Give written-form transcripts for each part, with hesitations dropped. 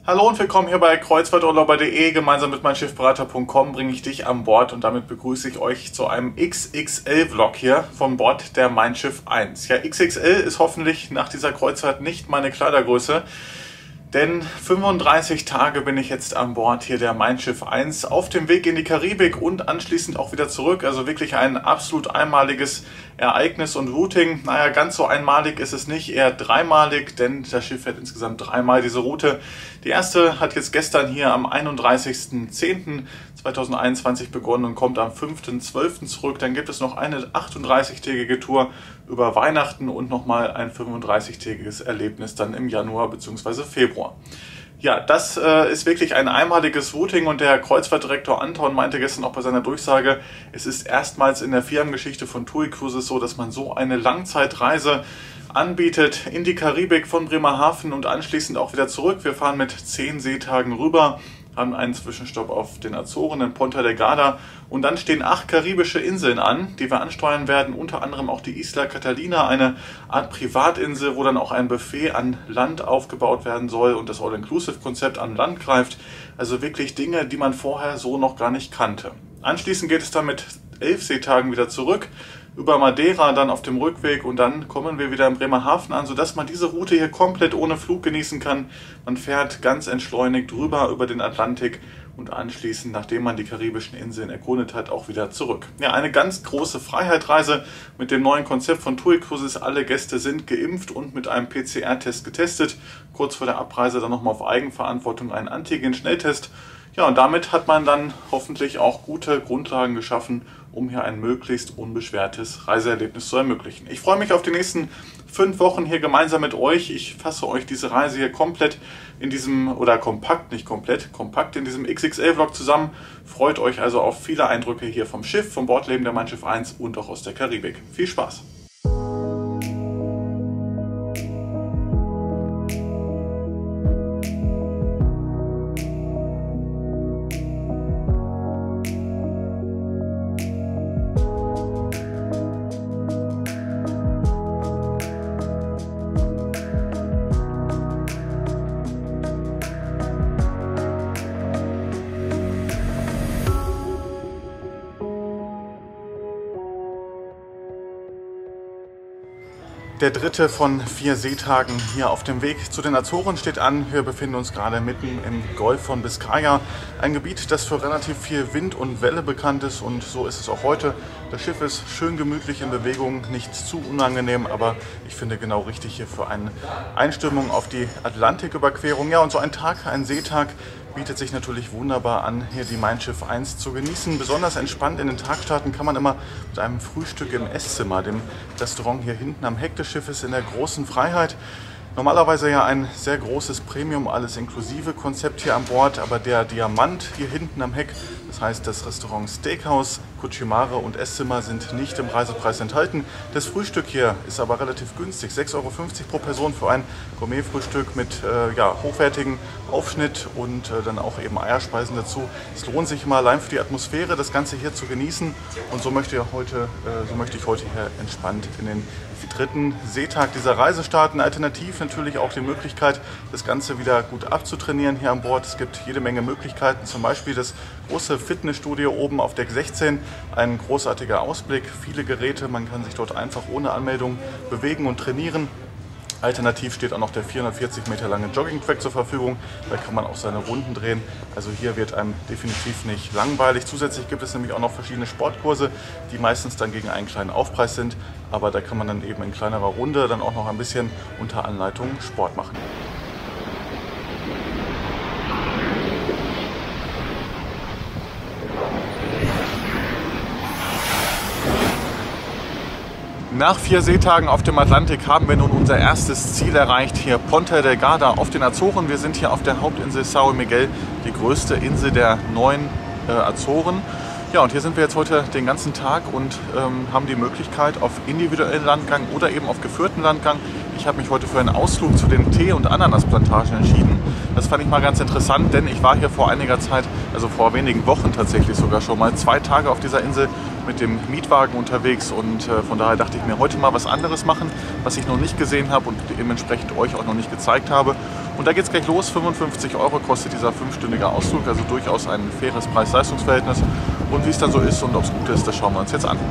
Hallo und willkommen hier bei kreuzfahrturlauber.de. Gemeinsam mit meinschiffberater.com bringe ich dich an Bord und damit begrüße ich euch zu einem XXL-Vlog hier von Bord der Mein Schiff 1. Ja, XXL ist hoffentlich nach dieser Kreuzfahrt nicht meine Kleidergröße, denn 35 Tage bin ich jetzt an Bord hier der Mein Schiff 1 auf dem Weg in die Karibik und anschließend auch wieder zurück. Also wirklich ein absolut einmaliges Ereignis und Routing. Naja, ganz so einmalig ist es nicht, eher dreimalig, denn das Schiff fährt insgesamt dreimal diese Route. Die erste hat jetzt gestern hier am 31.10.2021 begonnen und kommt am 5.12. zurück. Dann gibt es noch eine 38-tägige Tour über Weihnachten und nochmal ein 35-tägiges Erlebnis dann im Januar bzw. Februar. Ja, das ist wirklich ein einmaliges Routing und der Kreuzfahrtdirektor Anton meinte gestern auch bei seiner Durchsage, es ist erstmals in der Firmengeschichte von TUI Cruises so, dass man so eine Langzeitreise anbietet in die Karibik von Bremerhaven und anschließend auch wieder zurück. Wir fahren mit 10 Seetagen rüber, haben einen Zwischenstopp auf den Azoren in Ponta Delgada und dann stehen 8 karibische Inseln an, die wir ansteuern werden, unter anderem auch die Isla Catalina, eine Art Privatinsel, wo dann auch ein Buffet an Land aufgebaut werden soll und das All-Inclusive-Konzept an Land greift. Also wirklich Dinge, die man vorher so noch gar nicht kannte. Anschließend geht es dann mit 11 Seetagen wieder zurück, über Madeira dann auf dem Rückweg und dann kommen wir wieder in Bremerhaven an, sodass man diese Route hier komplett ohne Flug genießen kann. Man fährt ganz entschleunigt rüber über den Atlantik und anschließend, nachdem man die karibischen Inseln erkundet hat, auch wieder zurück. Ja, eine ganz große Freiheitreise mit dem neuen Konzept von TUI Cruises. Alle Gäste sind geimpft und mit einem PCR-Test getestet. Kurz vor der Abreise dann nochmal auf Eigenverantwortung einen Antigen-Schnelltest. Ja, und damit hat man dann hoffentlich auch gute Grundlagen geschaffen, um hier ein möglichst unbeschwertes Reiseerlebnis zu ermöglichen. Ich freue mich auf die nächsten 5 Wochen hier gemeinsam mit euch. Ich fasse euch diese Reise hier komplett in diesem, oder kompakt, nicht komplett, kompakt in diesem XXL-Vlog zusammen. Freut euch also auf viele Eindrücke hier vom Schiff, vom Bordleben der Mein Schiff 1 und auch aus der Karibik. Viel Spaß! Der dritte von 4 Seetagen hier auf dem Weg zu den Azoren steht an. Wir befinden uns gerade mitten im Golf von Biscaya. Ein Gebiet, das für relativ viel Wind und Welle bekannt ist und so ist es auch heute. Das Schiff ist schön gemütlich in Bewegung, nicht zu unangenehm, aber ich finde genau richtig hier für eine Einstimmung auf die Atlantiküberquerung. Ja, und so ein Tag, ein Seetag, bietet sich natürlich wunderbar an, hier die Mein Schiff 1 zu genießen. Besonders entspannt in den Tag starten kann man immer mit einem Frühstück im Esszimmer, dem Restaurant hier hinten am Heck des Schiffes in der großen Freiheit. Normalerweise ja ein sehr großes Premium, alles inklusive Konzept hier an Bord, aber der Diamant hier hinten am Heck, das heißt das Restaurant Steakhouse, Cucimare und Esszimmer sind nicht im Reisepreis enthalten. Das Frühstück hier ist aber relativ günstig, 6,50 € pro Person für ein Gourmet-Frühstück mit hochwertigem Aufschnitt und dann auch eben Eierspeisen dazu. Es lohnt sich mal allein für die Atmosphäre, das Ganze hier zu genießen und so möchte ich heute hier entspannt in den dritten Seetag dieser Reise starten. Alternativ natürlich auch die Möglichkeit, das Ganze wieder gut abzutrainieren hier an Bord. Es gibt jede Menge Möglichkeiten, zum Beispiel das große Fitnessstudio oben auf Deck 16. Ein großartiger Ausblick, viele Geräte, man kann sich dort einfach ohne Anmeldung bewegen und trainieren. Alternativ steht auch noch der 440 Meter lange Jogging-Track zur Verfügung. Da kann man auch seine Runden drehen. Also hier wird einem definitiv nicht langweilig. Zusätzlich gibt es nämlich auch noch verschiedene Sportkurse, die meistens dann gegen einen kleinen Aufpreis sind. Aber da kann man dann eben in kleinerer Runde dann auch noch ein bisschen unter Anleitung Sport machen. Nach 4 Seetagen auf dem Atlantik haben wir nun unser erstes Ziel erreicht, hier Ponta Delgada auf den Azoren. Wir sind hier auf der Hauptinsel São Miguel, die größte Insel der 9 Azoren. Ja, und hier sind wir jetzt heute den ganzen Tag und haben die Möglichkeit auf individuellen Landgang oder eben auf geführten Landgang. Ich habe mich heute für einen Ausflug zu den Tee- und Ananasplantagen entschieden. Das fand ich mal ganz interessant, denn ich war hier vor einiger Zeit, also vor wenigen Wochen tatsächlich sogar schon mal 2 Tage auf dieser Insel mit dem Mietwagen unterwegs und von daher dachte ich mir, heute mal was anderes machen, was ich noch nicht gesehen habe und dementsprechend euch auch noch nicht gezeigt habe. Und da geht es gleich los. 55 € kostet dieser 5-stündige Ausflug, also durchaus ein faires Preis-Leistungs-Verhältnis. Und wie es dann so ist und ob es gut ist, das schauen wir uns jetzt an.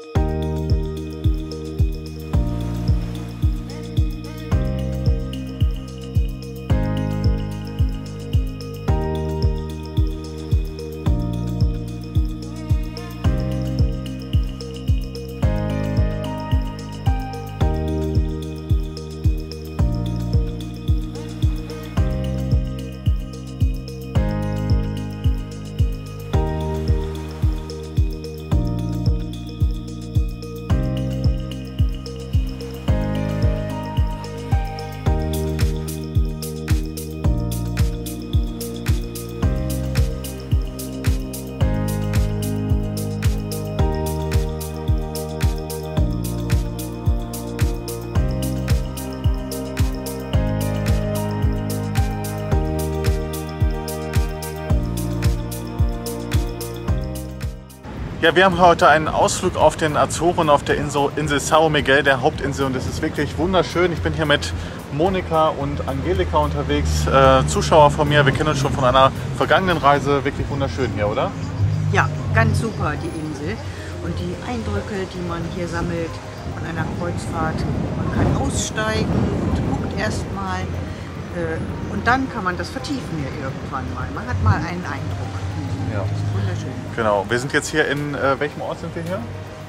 Ja, wir haben heute einen Ausflug auf den Azoren, auf der Insel São Miguel, der Hauptinsel, und es ist wirklich wunderschön. Ich bin hier mit Monika und Angelika unterwegs, Zuschauer von mir. Wir kennen uns schon von einer vergangenen Reise. Wirklich wunderschön hier, oder? Ja, ganz super die Insel und die Eindrücke, die man hier sammelt von einer Kreuzfahrt. Man kann aussteigen und guckt erstmal und dann kann man das vertiefen hier irgendwann mal. Man hat mal einen Eindruck. Ja. Das ist wunderschön. Genau, wir sind jetzt hier in, welchem Ort sind wir hier?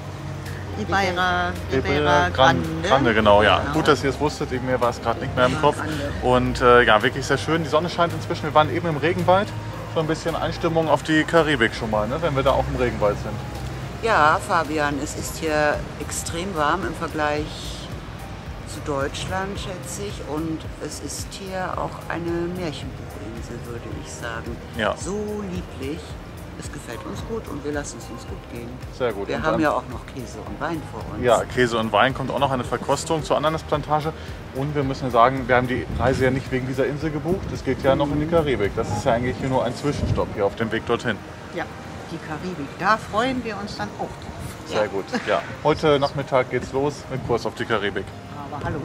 Ribeira Grande. Grande, genau, ja. Genau. Gut, dass ihr es wusstet, mir war es gerade nicht mehr im Kopf. Und ja, wirklich sehr schön. Die Sonne scheint inzwischen, wir waren eben im Regenwald. So ein bisschen Einstimmung auf die Karibik schon mal, ne? Wenn wir da auch im Regenwald sind. Ja, Fabian, es ist hier extrem warm im Vergleich zu Deutschland, schätze ich. Und es ist hier auch eine Märchenbuchinsel, würde ich sagen. Ja. So lieblich. Es gefällt uns gut und wir lassen es uns gut gehen. Sehr gut. Wir haben ja auch noch Käse und Wein vor uns. Ja, Käse und Wein, kommt auch noch eine Verkostung zur Ananasplantage. Und wir müssen sagen, wir haben die Reise ja nicht wegen dieser Insel gebucht. Es geht ja noch in die Karibik. Das ist ja eigentlich nur ein Zwischenstopp hier auf dem Weg dorthin. Ja, die Karibik. Da freuen wir uns dann auch drauf. Sehr gut, ja. Heute Nachmittag geht's los mit Kurs auf die Karibik. Aber hallo.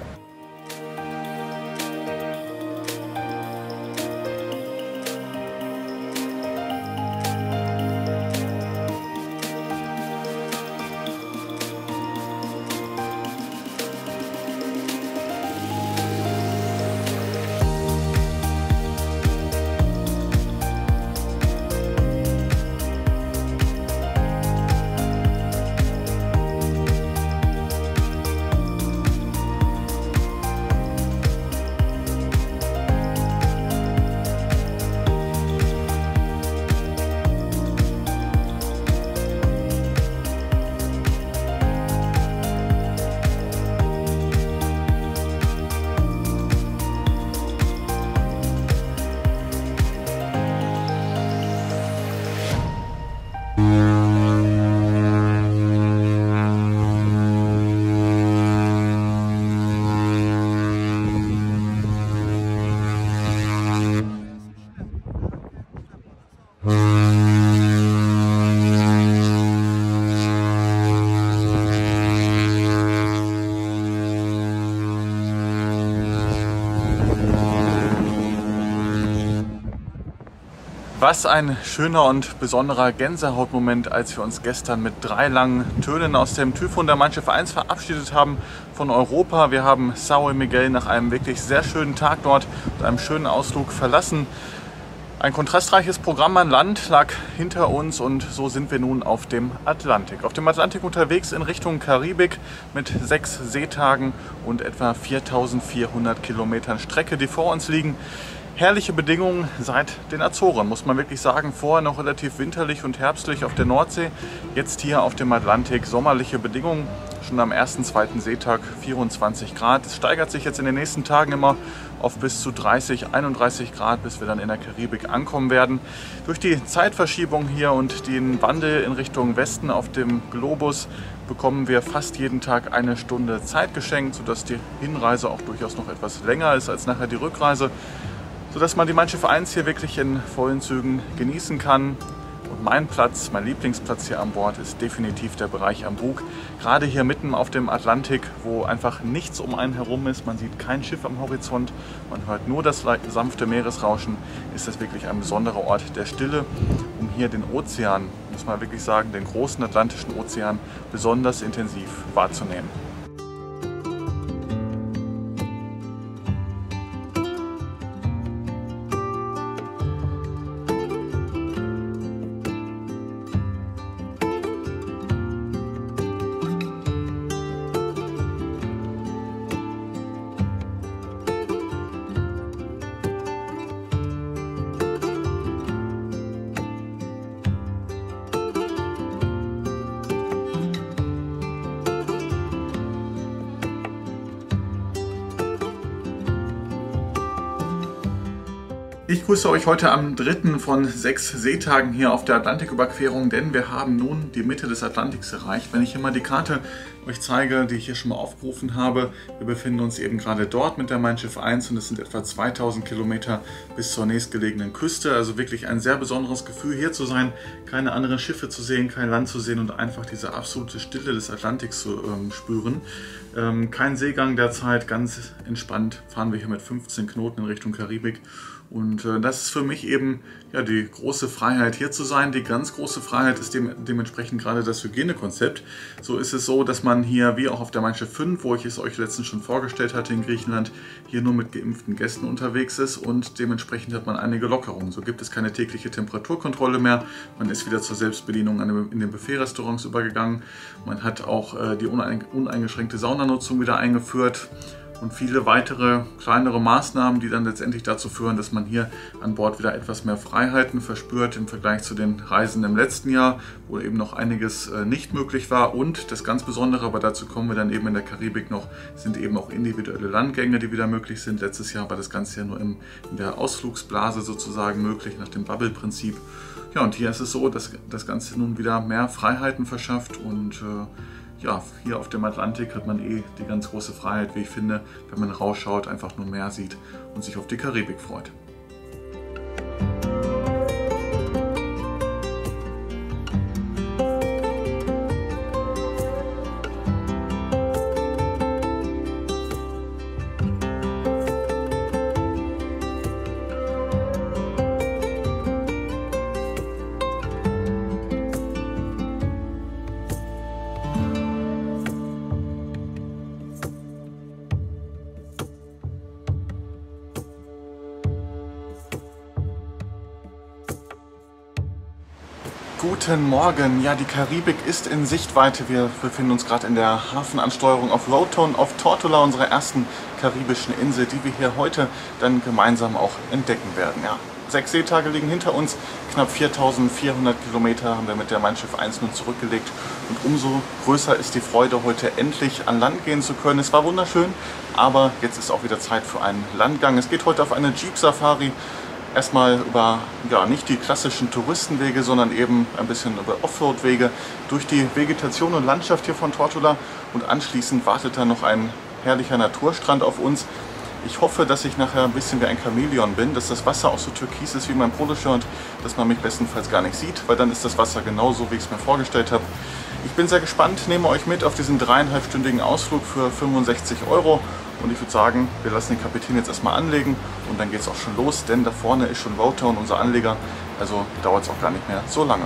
Was ein schöner und besonderer Gänsehautmoment, als wir uns gestern mit 3 langen Tönen aus dem Typhoon der Mein Schiff 1 verabschiedet haben von Europa. Wir haben São Miguel nach einem wirklich sehr schönen Tag dort und einem schönen Ausflug verlassen. Ein kontrastreiches Programm an Land lag hinter uns und so sind wir nun auf dem Atlantik. Auf dem Atlantik unterwegs in Richtung Karibik mit 6 Seetagen und etwa 4400 Kilometern Strecke, die vor uns liegen. Herrliche Bedingungen seit den Azoren, muss man wirklich sagen. Vorher noch relativ winterlich und herbstlich auf der Nordsee. Jetzt hier auf dem Atlantik sommerliche Bedingungen. Schon am ersten, zweiten Seetag 24 Grad. Es steigert sich jetzt in den nächsten Tagen immer auf bis zu 30, 31 Grad, bis wir dann in der Karibik ankommen werden. Durch die Zeitverschiebung hier und den Wandel in Richtung Westen auf dem Globus bekommen wir fast jeden Tag eine Stunde Zeit geschenkt, sodass die Hinreise auch durchaus noch etwas länger ist als nachher die Rückreise, sodass man die Mein Schiff 1 hier wirklich in vollen Zügen genießen kann. Und mein Platz, mein Lieblingsplatz hier an Bord ist definitiv der Bereich am Bug. Gerade hier mitten auf dem Atlantik, wo einfach nichts um einen herum ist, man sieht kein Schiff am Horizont, man hört nur das sanfte Meeresrauschen, ist das wirklich ein besonderer Ort der Stille, um hier den Ozean, muss man wirklich sagen, den großen Atlantischen Ozean besonders intensiv wahrzunehmen. Ich grüße euch heute am dritten von 6 Seetagen hier auf der Atlantiküberquerung, denn wir haben nun die Mitte des Atlantiks erreicht. Wenn ich hier mal die Karte euch zeige, die ich hier schon mal aufgerufen habe, wir befinden uns eben gerade dort mit der Mein Schiff 1 und es sind etwa 2000 Kilometer bis zur nächstgelegenen Küste. Also wirklich ein sehr besonderes Gefühl, hier zu sein, keine anderen Schiffe zu sehen, kein Land zu sehen und einfach diese absolute Stille des Atlantiks zu spüren. Kein Seegang derzeit, ganz entspannt fahren wir hier mit 15 Knoten in Richtung Karibik. Und das ist für mich eben ja, die große Freiheit, hier zu sein. Die ganz große Freiheit ist dementsprechend gerade das Hygienekonzept. So ist es so, dass man hier, wie auch auf der Mein Schiff 5, wo ich es euch letztens schon vorgestellt hatte in Griechenland, hier nur mit geimpften Gästen unterwegs ist und dementsprechend hat man einige Lockerungen. So gibt es keine tägliche Temperaturkontrolle mehr. Man ist wieder zur Selbstbedienung in den Buffet-Restaurants übergegangen. Man hat auch die uneingeschränkte Saunanutzung wieder eingeführt. Und viele weitere kleinere Maßnahmen, die dann letztendlich dazu führen, dass man hier an Bord wieder etwas mehr Freiheiten verspürt im Vergleich zu den Reisen im letzten Jahr, wo eben noch einiges nicht möglich war. Und das ganz Besondere, aber dazu kommen wir dann eben in der Karibik noch, sind eben auch individuelle Landgänge, die wieder möglich sind. Letztes Jahr war das Ganze ja nur in der Ausflugsblase sozusagen möglich, nach dem Bubble-Prinzip. Ja, und hier ist es so, dass das Ganze nun wieder mehr Freiheiten verschafft und ja, hier auf dem Atlantik hat man die ganz große Freiheit, wie ich finde, wenn man rausschaut, einfach nur Meer sieht und sich auf die Karibik freut. Guten Morgen, ja, die Karibik ist in Sichtweite. Wir befinden uns gerade in der Hafenansteuerung auf Roatown, auf Tortola, unserer ersten karibischen Insel, die wir hier heute dann gemeinsam auch entdecken werden. Ja, 6 Seetage liegen hinter uns, knapp 4400 Kilometer haben wir mit der Mein Schiff 1 nun zurückgelegt und umso größer ist die Freude, heute endlich an Land gehen zu können. Es war wunderschön, aber jetzt ist auch wieder Zeit für einen Landgang. Es geht heute auf eine Jeep-Safari. Erstmal über ja, nicht die klassischen Touristenwege, sondern eben ein bisschen über Offroad-Wege durch die Vegetation und Landschaft hier von Tortola und anschließend wartet dann noch ein herrlicher Naturstrand auf uns. Ich hoffe, dass ich nachher ein bisschen wie ein Chamäleon bin, dass das Wasser auch so türkis ist wie mein Poloshirt, dass man mich bestenfalls gar nicht sieht, weil dann ist das Wasser genauso, wie ich es mir vorgestellt habe. Ich bin sehr gespannt, nehme euch mit auf diesen 3,5-stündigen Ausflug für 65 € und ich würde sagen, wir lassen den Kapitän jetzt erstmal anlegen und dann geht es auch schon los, denn da vorne ist schon Roatown, unser Anleger, also dauert es auch gar nicht mehr so lange.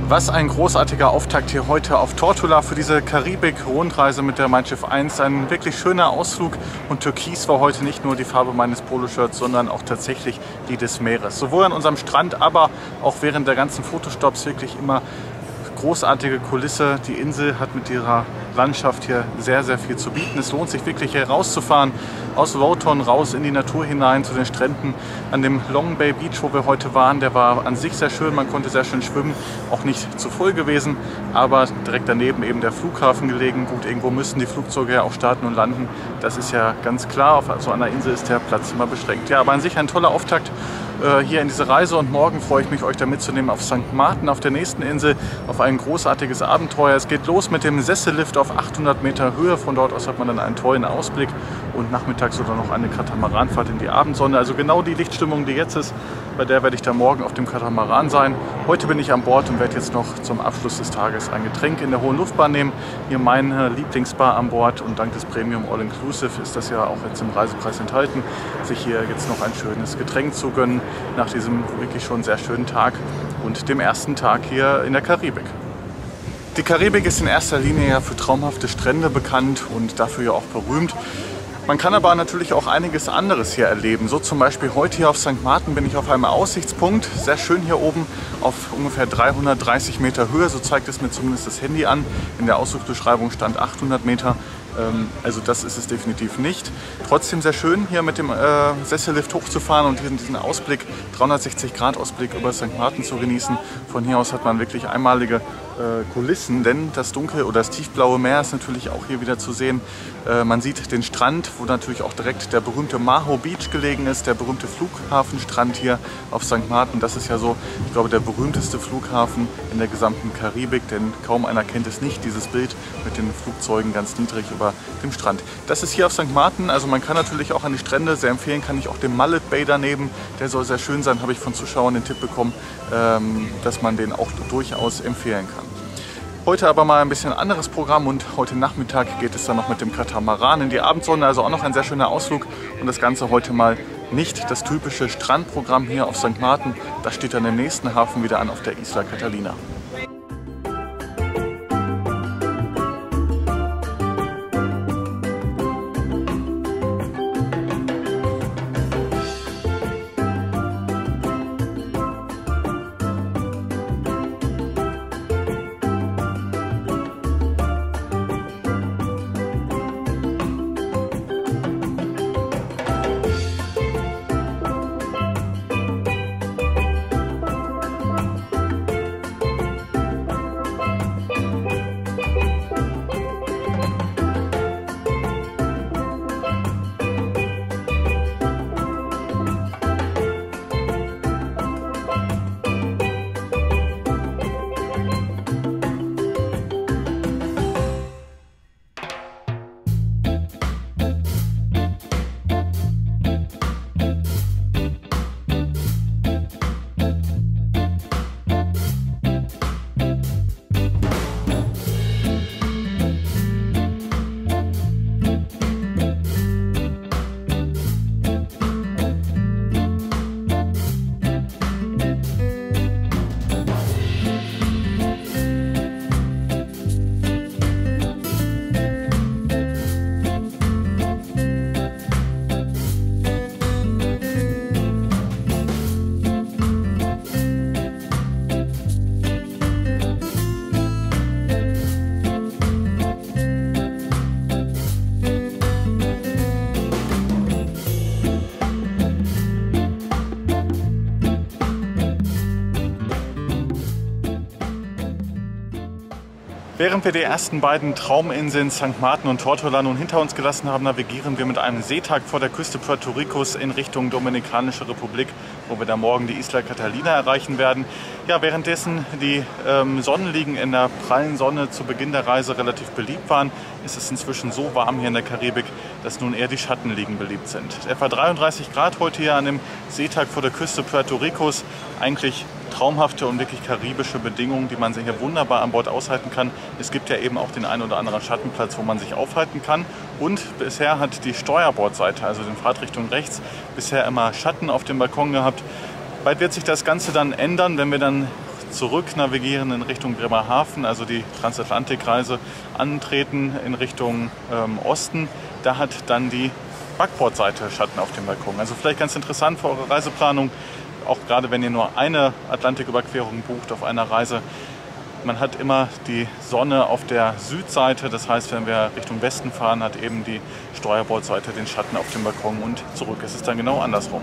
Was ein großartiger Auftakt hier heute auf Tortola für diese Karibik-Rundreise mit der Mein Schiff 1. Ein wirklich schöner Ausflug und Türkis war heute nicht nur die Farbe meines Poloshirts, sondern auch tatsächlich die des Meeres. Sowohl an unserem Strand, aber auch während der ganzen Fotostops wirklich immer großartige Kulisse. Die Insel hat mit ihrer Landschaft hier sehr, sehr viel zu bieten. Es lohnt sich wirklich hier rauszufahren, aus Roton raus in die Natur hinein zu den Stränden. An dem Long Bay Beach, wo wir heute waren, der war an sich sehr schön, man konnte sehr schön schwimmen, auch nicht zu voll gewesen, aber direkt daneben eben der Flughafen gelegen. Gut, irgendwo müssen die Flugzeuge ja auch starten und landen, das ist ja ganz klar. Auf so einer Insel ist der Platz immer beschränkt. Ja, aber an sich ein toller Auftakt hier in diese Reise und morgen freue ich mich, euch da mitzunehmen auf St. Martin, auf der nächsten Insel, auf ein großartiges Abenteuer. Es geht los mit dem Sessellift auf 800 Meter Höhe. Von dort aus hat man dann einen tollen Ausblick und nachmittags oder noch eine Katamaranfahrt in die Abendsonne. Also genau die Lichtstimmung, die jetzt ist, bei der werde ich da morgen auf dem Katamaran sein. Heute bin ich an Bord und werde jetzt noch zum Abschluss des Tages ein Getränk in der Hohen Luftbahn nehmen. Hier meine Lieblingsbar an Bord und dank des Premium All Inclusive ist das ja auch jetzt im Reisepreis enthalten, sich hier jetzt noch ein schönes Getränk zu gönnen nach diesem wirklich schon sehr schönen Tag und dem ersten Tag hier in der Karibik. Die Karibik ist in erster Linie ja für traumhafte Strände bekannt und dafür ja auch berühmt. Man kann aber natürlich auch einiges anderes hier erleben. So zum Beispiel heute hier auf St. Martin bin ich auf einem Aussichtspunkt. Sehr schön hier oben auf ungefähr 330 Meter Höhe. So zeigt es mir zumindest das Handy an. In der Ausflugsbeschreibung stand 800 Meter. Also das ist es definitiv nicht. Trotzdem sehr schön hier mit dem Sessellift hochzufahren und diesen Ausblick, 360° Ausblick über St. Martin zu genießen. Von hier aus hat man wirklich einmalige Kulissen, denn das dunkle oder das tiefblaue Meer ist natürlich auch hier wieder zu sehen. Man sieht den Strand, wo natürlich auch direkt der berühmte Maho Beach gelegen ist, der berühmte Flughafenstrand hier auf St. Martin. Das ist ja so, ich glaube, der berühmteste Flughafen in der gesamten Karibik, denn kaum einer kennt es nicht, dieses Bild mit den Flugzeugen ganz niedrig über dem Strand. Das ist hier auf St. Martin, also man kann natürlich auch an die Strände, sehr empfehlen kann ich auch den Mallet Bay daneben, der soll sehr schön sein, habe ich von Zuschauern den Tipp bekommen, dass man den auch durchaus empfehlen kann. Heute aber mal ein bisschen anderes Programm und heute Nachmittag geht es dann noch mit dem Katamaran in die Abendsonne, also auch noch ein sehr schöner Ausflug und das Ganze heute mal nicht das typische Strandprogramm hier auf St. Martin, das steht dann im nächsten Hafen wieder an auf der Isla Catalina. Während wir die ersten beiden Trauminseln St. Martin und Tortola nun hinter uns gelassen haben, navigieren wir mit einem Seetag vor der Küste Puerto Ricos in Richtung Dominikanische Republik, wo wir dann morgen die Isla Catalina erreichen werden. Ja, währenddessen die Sonnenliegen in der prallen Sonne zu Beginn der Reise relativ beliebt waren, ist es inzwischen so warm hier in der Karibik, dass nun eher die Schattenliegen beliebt sind. Etwa 33 Grad heute hier an dem Seetag vor der Küste Puerto Ricos. Eigentlich traumhafte und wirklich karibische Bedingungen, die man sich hier wunderbar an Bord aushalten kann. Es gibt ja eben auch den einen oder anderen Schattenplatz, wo man sich aufhalten kann. Und bisher hat die Steuerbordseite, also den Fahrtrichtung rechts, bisher immer Schatten auf dem Balkon gehabt. Bald wird sich das Ganze dann ändern, wenn wir dann zurück navigieren in Richtung Bremerhaven, also die Transatlantikreise antreten in Richtung Osten, da hat dann die Backbordseite Schatten auf dem Balkon. Also vielleicht ganz interessant für eure Reiseplanung, auch gerade wenn ihr nur eine Atlantiküberquerung bucht auf einer Reise. Man hat immer die Sonne auf der Südseite, das heißt, wenn wir Richtung Westen fahren, hat eben die Steuerbordseite den Schatten auf dem Balkon und zurück ist es dann genau andersrum.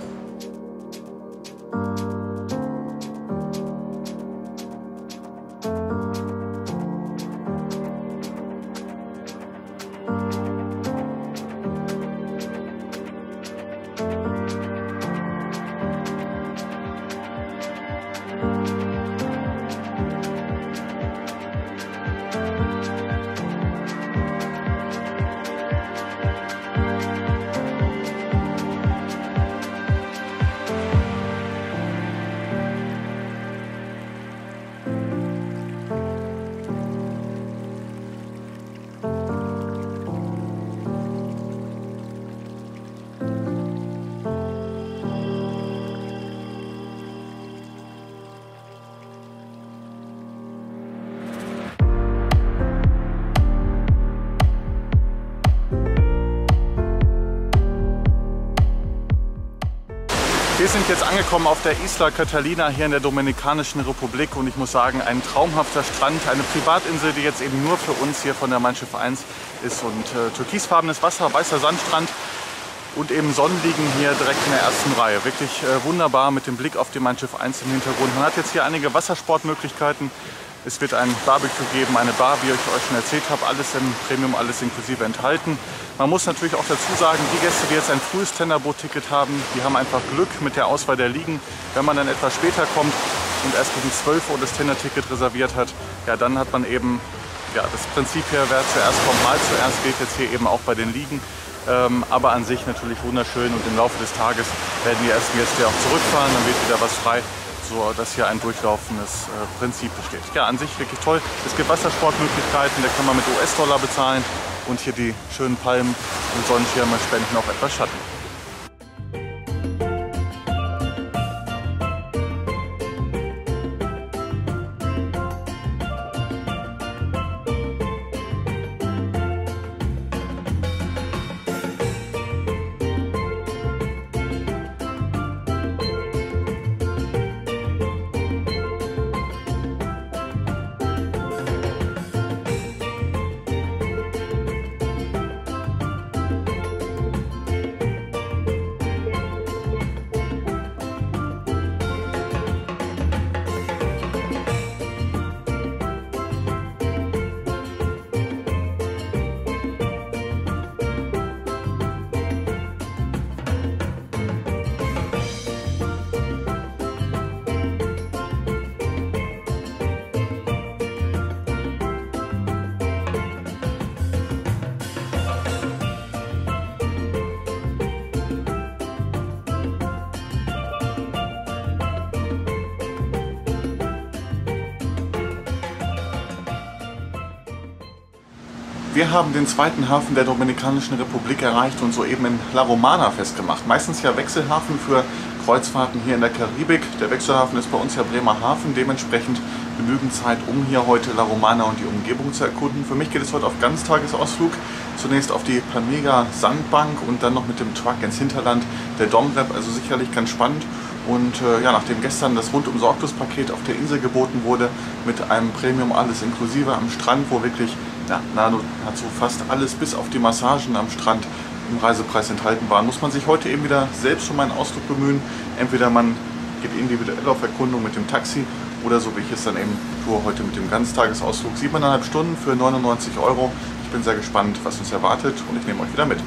Wir sind jetzt angekommen auf der Isla Catalina hier in der Dominikanischen Republik und ich muss sagen, ein traumhafter Strand, eine Privatinsel, die jetzt eben nur für uns hier von der Mein Schiff 1 ist und türkisfarbenes Wasser, weißer Sandstrand und eben Sonnenliegen hier direkt in der ersten Reihe. Wirklich wunderbar mit dem Blick auf die Mein Schiff 1 im Hintergrund. Man hat jetzt hier einige Wassersportmöglichkeiten. Es wird ein Barbecue geben, eine Bar, wie ich euch schon erzählt habe, alles im Premium, alles inklusive enthalten. Man muss natürlich auch dazu sagen, die Gäste, die jetzt ein frühes Tenderboot-Ticket haben, die haben einfach Glück mit der Auswahl der Liegen. Wenn man dann etwas später kommt und erst gegen 12 Uhr das Tenderticket reserviert hat, ja, dann hat man eben das Prinzip hier, wer zuerst kommt, mal zuerst, geht jetzt hier eben auch bei den Liegen. Aber an sich natürlich wunderschön und im Laufe des Tages werden die ersten Gäste auch zurückfahren, dann wird wieder was frei, so dass hier ein durchlaufendes Prinzip besteht. Ja, an sich wirklich toll. Es gibt Wassersportmöglichkeiten, da kann man mit US-Dollar bezahlen und hier die schönen Palmen und Sonnenschirme spenden auch etwas Schatten. Wir haben den zweiten Hafen der Dominikanischen Republik erreicht und soeben in La Romana festgemacht. Meistens ja Wechselhafen für Kreuzfahrten hier in der Karibik. Der Wechselhafen ist bei uns ja Bremerhaven, dementsprechend genügend Zeit, um hier heute La Romana und die Umgebung zu erkunden. Für mich geht es heute auf Ganztagesausflug. Zunächst auf die Palmega Sandbank und dann noch mit dem Truck ins Hinterland der Domrep, also sicherlich ganz spannend. Und ja, nachdem gestern das Rundum-Sorglos-Paket auf der Insel geboten wurde, mit einem Premium alles inklusive am Strand, wo wirklich nahezu fast alles bis auf die Massagen am Strand im Reisepreis enthalten waren, muss man sich heute eben wieder selbst um einen Ausflug bemühen. Entweder man geht individuell auf Erkundung mit dem Taxi oder so wie ich es dann eben tue, heute mit dem Ganztagesausflug. 7,5 Stunden für 99 €. Ich bin sehr gespannt, was uns erwartet und ich nehme euch wieder mit.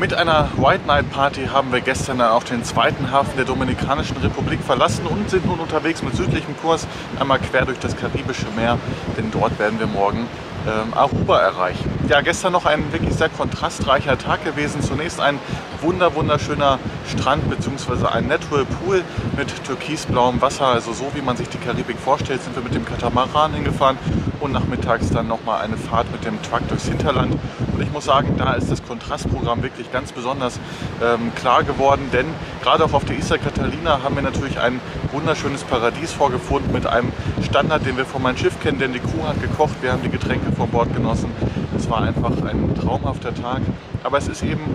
Mit einer White Night Party haben wir gestern dann auch den zweiten Hafen der Dominikanischen Republik verlassen und sind nun unterwegs mit südlichem Kurs einmal quer durch das Karibische Meer, denn dort werden wir morgen Aruba erreichen. Ja, gestern noch ein wirklich sehr kontrastreicher Tag gewesen. Zunächst ein wunderschöner Strand bzw. ein Natural Pool mit türkisblauem Wasser, also so wie man sich die Karibik vorstellt, sind wir mit dem Katamaran hingefahren und nachmittags dann nochmal eine Fahrt mit dem Truck durchs Hinterland. Und ich muss sagen, da ist das Kontrastprogramm wirklich ganz besonders klar geworden, denn gerade auch auf der Isla Catalina haben wir natürlich ein wunderschönes Paradies vorgefunden mit einem Standard, den wir von meinem Schiff kennen, denn die Crew hat gekocht, wir haben die Getränke von Bord genossen. Es war einfach ein traumhafter Tag, aber es ist eben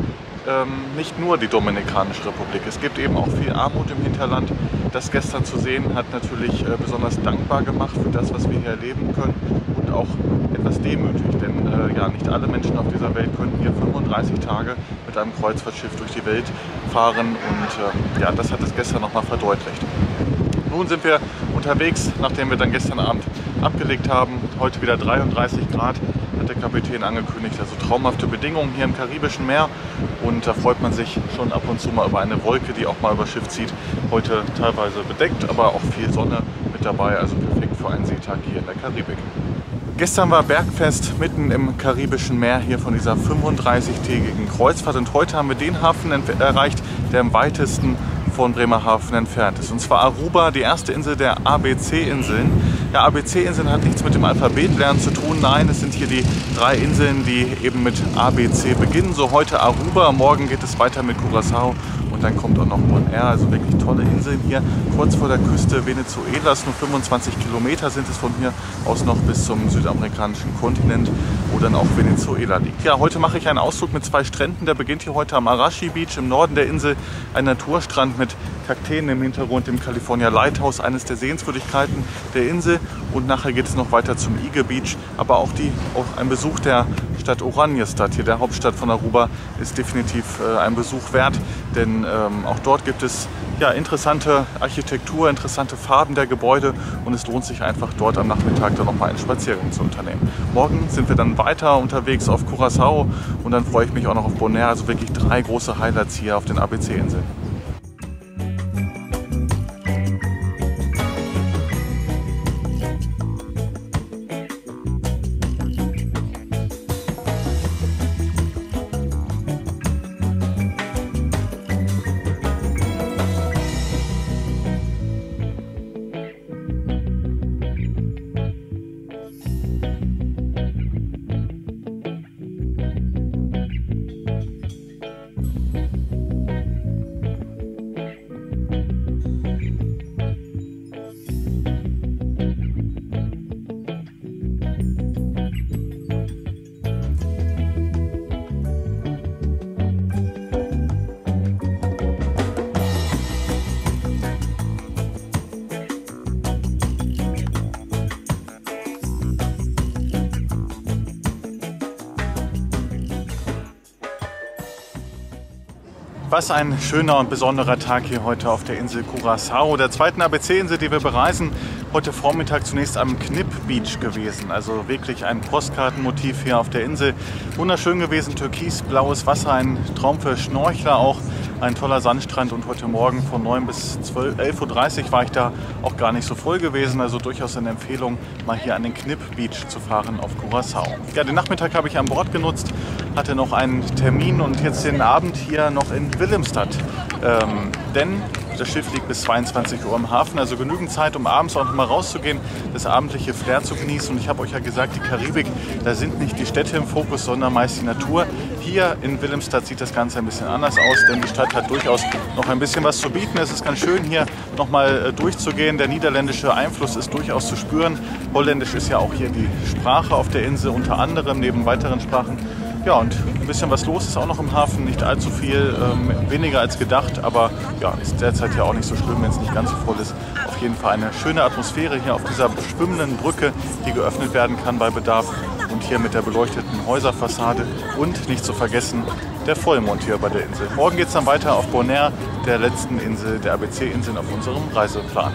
nicht nur die Dominikanische Republik. Es gibt eben auch viel Armut im Hinterland. Das gestern zu sehen hat natürlich besonders dankbar gemacht für das, was wir hier erleben können und auch etwas demütig, denn ja, nicht alle Menschen auf dieser Welt können hier 35 Tage mit einem Kreuzfahrtschiff durch die Welt fahren und ja, das hat es gestern nochmal verdeutlicht. Nun sind wir unterwegs, nachdem wir dann gestern Abend abgelegt haben. Heute wieder 33 Grad, hat der Kapitän angekündigt. Also traumhafte Bedingungen hier im Karibischen Meer. Und da freut man sich schon ab und zu mal über eine Wolke, die auch mal über Schiff zieht. Heute teilweise bedeckt, aber auch viel Sonne mit dabei. Also perfekt für einen Seetag hier in der Karibik. Gestern war Bergfest mitten im Karibischen Meer hier von dieser 35-tägigen Kreuzfahrt. Und heute haben wir den Hafen erreicht, der am weitesten von Bremerhaven entfernt ist. Und zwar Aruba, die erste Insel der ABC-Inseln. Ja, ABC-Inseln hat nichts mit dem Alphabetlernen zu tun. Nein, es sind hier die 3 Inseln, die eben mit ABC beginnen. So heute Aruba, morgen geht es weiter mit Curaçao und dann kommt auch noch Bonaire. Also wirklich tolle Inseln hier, kurz vor der Küste Venezuelas. Nur 25 Kilometer sind es von hier aus noch bis zum südamerikanischen Kontinent, wo dann auch Venezuela liegt. Ja, heute mache ich einen Ausflug mit 2 Stränden. Der beginnt hier heute am Arashi Beach im Norden der Insel. Ein Naturstrand mit Kakteen im Hintergrund, dem California Lighthouse, eines der Sehenswürdigkeiten der Insel. Und nachher geht es noch weiter zum Ige Beach. Aber auch ein Besuch der Stadt Oranjestad, hier der Hauptstadt von Aruba, ist definitiv ein Besuch wert. Denn auch dort gibt es ja, interessante Architektur, interessante Farben der Gebäude. Und es lohnt sich einfach dort am Nachmittag dann nochmal einen Spaziergang zu unternehmen. Morgen sind wir dann weiter unterwegs auf Curaçao und dann freue ich mich auch noch auf Bonaire. Also wirklich 3 große Highlights hier auf den ABC-Inseln. Was ein schöner und besonderer Tag hier heute auf der Insel Curaçao, der zweiten ABC-Insel, die wir bereisen. Heute Vormittag zunächst am Knip Beach gewesen, also wirklich ein Postkartenmotiv hier auf der Insel. Wunderschön gewesen, türkisblaues Wasser, ein Traum für Schnorchler auch. Ein toller Sandstrand und heute Morgen von 9 bis 11:30 Uhr war ich da auch gar nicht so voll gewesen. Also durchaus eine Empfehlung, mal hier an den Knip Beach zu fahren auf Curaçao. Ja, den Nachmittag habe ich an Bord genutzt, hatte noch einen Termin und jetzt den Abend hier noch in Willemstad. Denn das Schiff liegt bis 22 Uhr im Hafen, also genügend Zeit, um abends auch noch mal rauszugehen, das abendliche Flair zu genießen. Und ich habe euch ja gesagt, die Karibik, da sind nicht die Städte im Fokus, sondern meist die Natur. Hier in Willemstad sieht das Ganze ein bisschen anders aus, denn die Stadt hat durchaus noch ein bisschen was zu bieten. Es ist ganz schön, hier noch mal durchzugehen. Der niederländische Einfluss ist durchaus zu spüren. Holländisch ist ja auch hier die Sprache auf der Insel, unter anderem neben weiteren Sprachen. Ja, und ein bisschen was los ist auch noch im Hafen, nicht allzu viel, weniger als gedacht, aber ja, ist derzeit ja auch nicht so schlimm, wenn es nicht ganz so voll ist. Auf jeden Fall eine schöne Atmosphäre hier auf dieser schwimmenden Brücke, die geöffnet werden kann bei Bedarf. Und hier mit der beleuchteten Häuserfassade und nicht zu vergessen der Vollmond hier bei der Insel. Morgen geht es dann weiter auf Bonaire, der letzten Insel der ABC-Inseln auf unserem Reiseplan.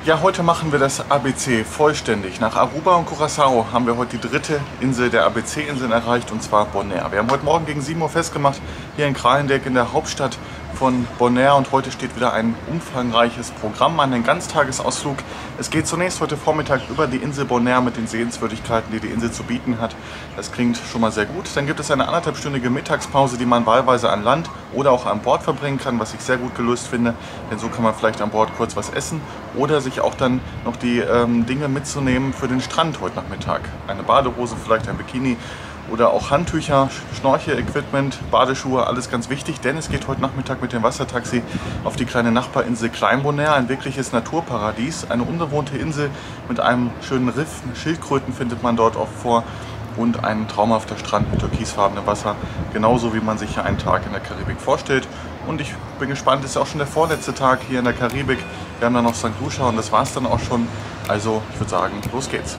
Ja, heute machen wir das ABC vollständig. Nach Aruba und Curaçao haben wir heute die dritte Insel der ABC-Inseln erreicht, und zwar Bonaire. Wir haben heute Morgen gegen 7 Uhr festgemacht, hier in Kralendijk in der Hauptstadt von Bonaire, und heute steht wieder ein umfangreiches Programm an, einen Ganztagesausflug. Es geht zunächst heute Vormittag über die Insel Bonaire mit den Sehenswürdigkeiten, die die Insel zu bieten hat. Das klingt schon mal sehr gut. Dann gibt es eine 1,5-stündige Mittagspause, die man wahlweise an Land oder auch an Bord verbringen kann, was ich sehr gut gelöst finde, denn so kann man vielleicht an Bord kurz was essen oder sich auch dann noch die Dinge mitzunehmen für den Strand heute Nachmittag. Eine Badehose, vielleicht ein Bikini oder auch Handtücher, Schnorchel-Equipment, Badeschuhe, alles ganz wichtig, denn es geht heute Nachmittag mit dem Wassertaxi auf die kleine Nachbarinsel Klein Bonaire, ein wirkliches Naturparadies, eine unbewohnte Insel mit einem schönen Riff, Schildkröten findet man dort auch vor und ein traumhafter Strand mit türkisfarbenem Wasser, genauso wie man sich hier einen Tag in der Karibik vorstellt. Und ich bin gespannt, es ist auch schon der vorletzte Tag hier in der Karibik. Wir haben dann noch St. Lucia und das war es dann auch schon. Also ich würde sagen, los geht's.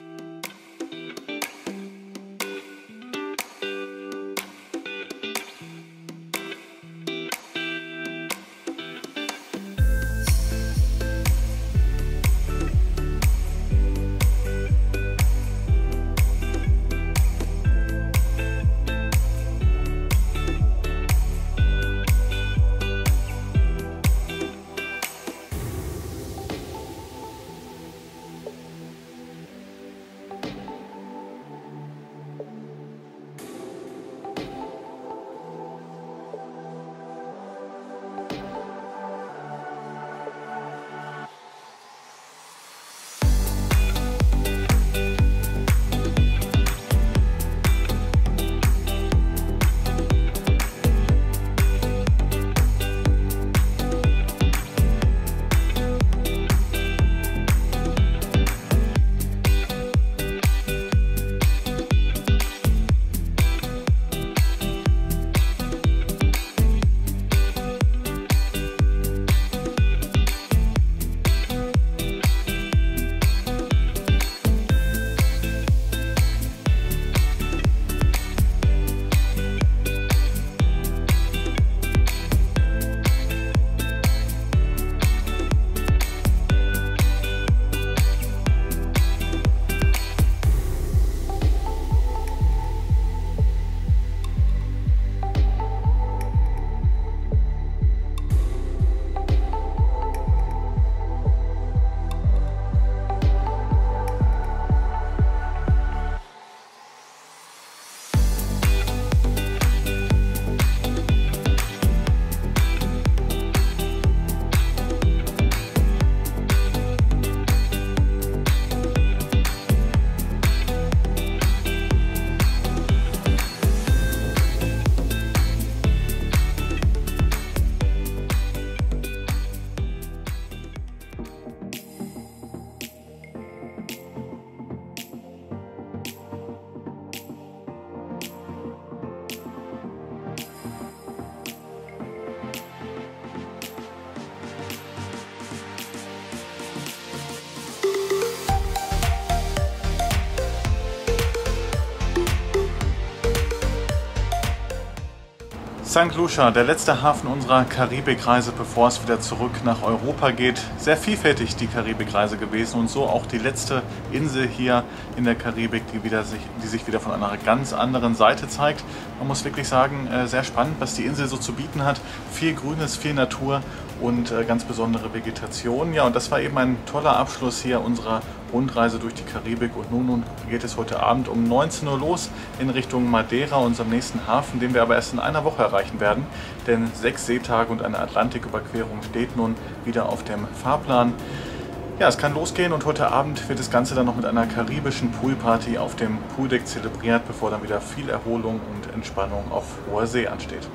St. Lucia, der letzte Hafen unserer Karibikreise, bevor es wieder zurück nach Europa geht. Sehr vielfältig die Karibikreise gewesen und so auch die letzte Insel hier in der Karibik, die sich wieder von einer ganz anderen Seite zeigt. Man muss wirklich sagen, sehr spannend, was die Insel so zu bieten hat. Viel Grünes, viel Natur und ganz besondere Vegetation. Ja, und das war eben ein toller Abschluss hier unserer Rundreise durch die Karibik. Und nun geht es heute Abend um 19 Uhr los in Richtung Madeira, unserem nächsten Hafen, den wir aber erst in einer Woche erreichen werden. Denn 6 Seetage und eine Atlantiküberquerung steht nun wieder auf dem Fahrplan. Ja, es kann losgehen und heute Abend wird das Ganze dann noch mit einer karibischen Poolparty auf dem Pooldeck zelebriert, bevor dann wieder viel Erholung und Entspannung auf hoher See ansteht.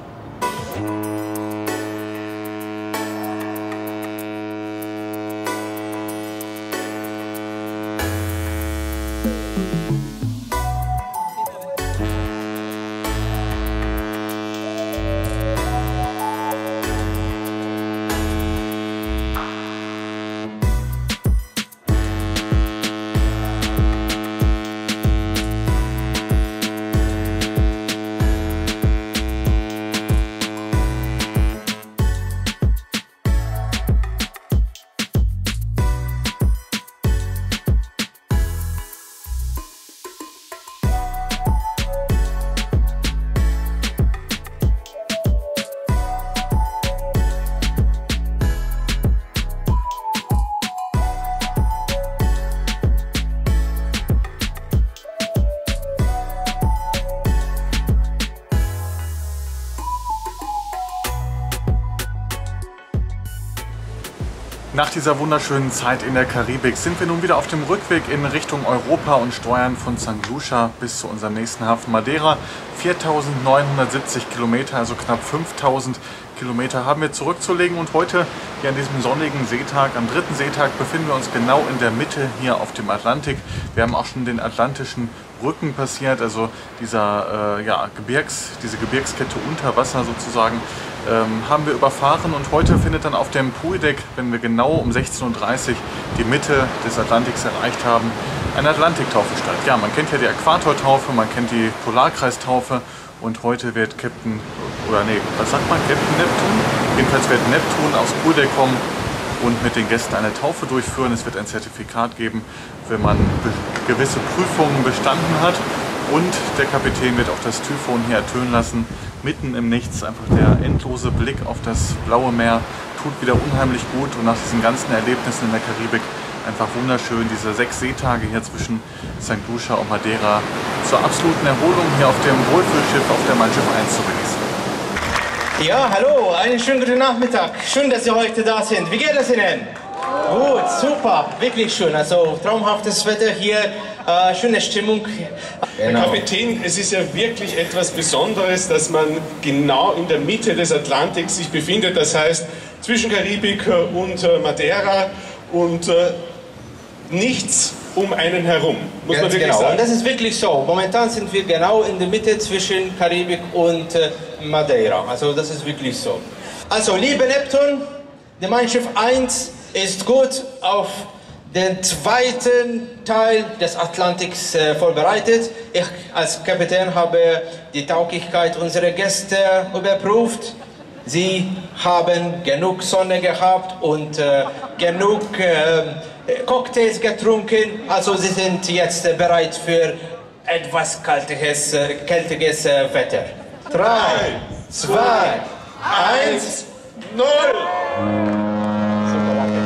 Nach dieser wunderschönen Zeit in der Karibik sind wir nun wieder auf dem Rückweg in Richtung Europa und steuern von St. Lucia bis zu unserem nächsten Hafen Madeira. 4.970 Kilometer, also knapp 5.000 Kilometer haben wir zurückzulegen, und heute hier an diesem sonnigen Seetag, am dritten Seetag, befinden wir uns genau in der Mitte hier auf dem Atlantik. Wir haben auch schon den atlantischen Rücken passiert, also diese Gebirgskette unter Wasser sozusagen, haben wir überfahren, und heute findet dann auf dem Pooldeck, wenn wir genau um 16:30 Uhr die Mitte des Atlantiks erreicht haben, eine Atlantiktaufe statt. Ja, man kennt ja die Äquatortaufe, man kennt die Polarkreistaufe, und heute wird Captain Neptun? Jedenfalls wird Neptun aufs Pooldeck kommen und mit den Gästen eine Taufe durchführen. Es wird ein Zertifikat geben, wenn man gewisse Prüfungen bestanden hat, und der Kapitän wird auch das Typhon hier ertönen lassen. Mitten im Nichts, einfach der endlose Blick auf das blaue Meer tut wieder unheimlich gut, und nach diesen ganzen Erlebnissen in der Karibik einfach wunderschön, diese 6 Seetage hier zwischen St. Lucia und Madeira zur absoluten Erholung hier auf dem Wohlfühlschiff auf der Mein Schiff 1 zu genießen. Ja, hallo, einen schönen guten Nachmittag. Schön, dass Sie heute da sind. Wie geht es Ihnen? Gut, super, wirklich schön. Also traumhaftes Wetter hier, schöne Stimmung. Herr Kapitän, es ist ja wirklich etwas Besonderes, dass man genau in der Mitte des Atlantiks sich befindet. Das heißt, zwischen Karibik und Madeira, und nichts um einen herum, muss man wirklich sagen. Und das ist wirklich so. Momentan sind wir genau in der Mitte zwischen Karibik und Madeira. Also das ist wirklich so. Also, liebe Neptun, der Mein Schiff 1 ist gut auf den zweiten Teil des Atlantiks vorbereitet. Ich als Kapitän habe die Tauglichkeit unserer Gäste überprüft. Sie haben genug Sonne gehabt und genug Cocktails getrunken. Also sie sind jetzt bereit für etwas kältiges Wetter. 3, 2, 1, 0! Super, danke.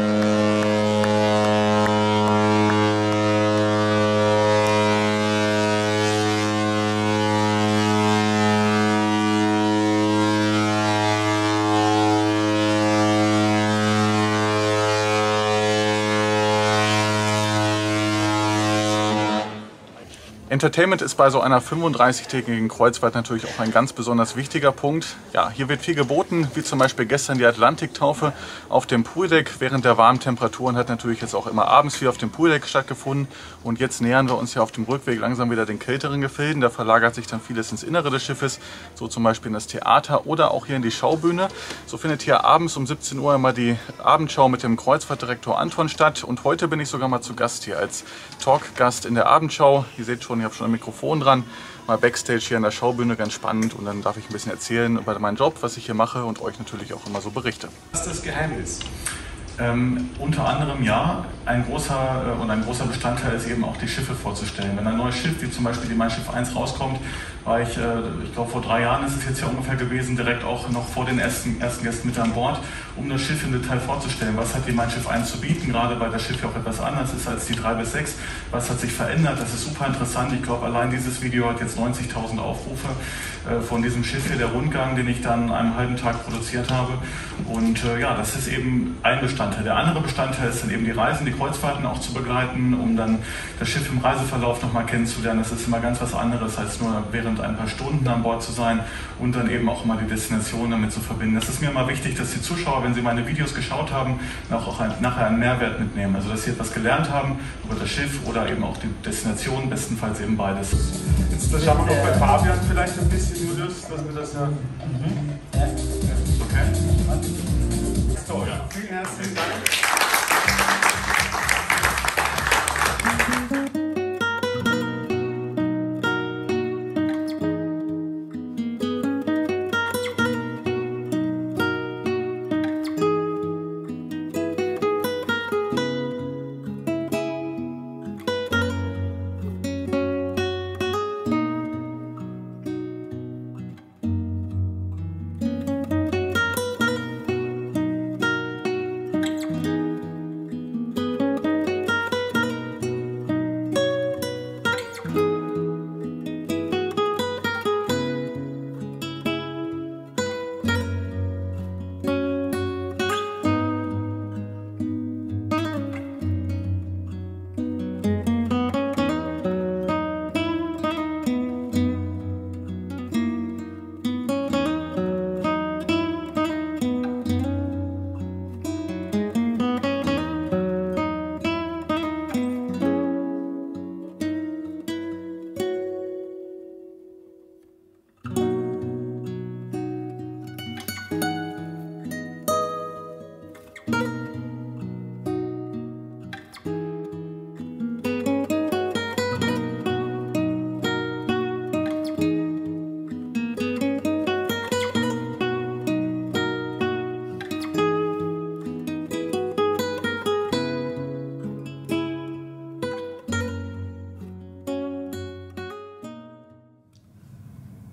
Entertainment ist bei so einer 35-tägigen Kreuzfahrt natürlich auch ein ganz besonders wichtiger Punkt. Ja, hier wird viel geboten, wie zum Beispiel gestern die Atlantiktaufe auf dem Pooldeck. Während der warmen Temperaturen hat natürlich jetzt auch immer abends viel auf dem Pooldeck stattgefunden. Und jetzt nähern wir uns ja auf dem Rückweg langsam wieder den kälteren Gefilden. Da verlagert sich dann vieles ins Innere des Schiffes, so zum Beispiel in das Theater oder auch hier in die Schaubühne. So findet hier abends um 17 Uhr immer die Abendschau mit dem Kreuzfahrtdirektor Anton statt. Und heute bin ich sogar mal zu Gast hier als Talkgast in der Abendschau. Ihr seht schon, ich habe schon ein Mikrofon dran, mal Backstage hier in der Schaubühne, ganz spannend, und dann darf ich ein bisschen erzählen über meinen Job, was ich hier mache, und euch natürlich auch immer so berichte. Was ist das Geheimnis? Unter anderem ja, ein großer Bestandteil ist eben auch die Schiffe vorzustellen. Wenn ein neues Schiff, wie zum Beispiel die Mein Schiff 1 rauskommt, war ich glaube vor 3 Jahren ist es jetzt ja ungefähr gewesen, direkt auch noch vor den ersten Gästen mit an Bord, um das Schiff im Detail vorzustellen. Was hat die Mein Schiff 1 zu bieten, gerade weil das Schiff ja auch etwas anders ist als die 3 bis 6. Was hat sich verändert? Das ist super interessant. Ich glaube, allein dieses Video hat jetzt 90.000 Aufrufe von diesem Schiff hier, der Rundgang, den ich dann einen halben Tag produziert habe. Und ja, das ist eben ein Bestandteil. Der andere Bestandteil ist dann eben die Reisen, die Kreuzfahrten auch zu begleiten, um dann das Schiff im Reiseverlauf nochmal kennenzulernen. Das ist immer ganz was anderes, als nur während ein paar Stunden an Bord zu sein, und dann eben auch immer die Destination damit zu verbinden. Das ist mir immer wichtig, dass die Zuschauer, wenn sie meine Videos geschaut haben, auch nachher einen Mehrwert mitnehmen. Also dass sie etwas gelernt haben über das Schiff oder eben auch die Destination, bestenfalls eben beides. Jetzt schauen wir noch bei Fabian vielleicht ein bisschen nur das, dass wir das ja... Okay. So, ja. Vielen herzlichen Dank.